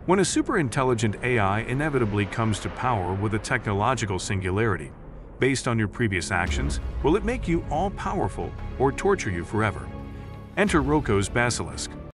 When a super-intelligent AI inevitably comes to power with a technological singularity, based on your previous actions, will it make you all-powerful or torture you forever? Enter Roko's Basilisk.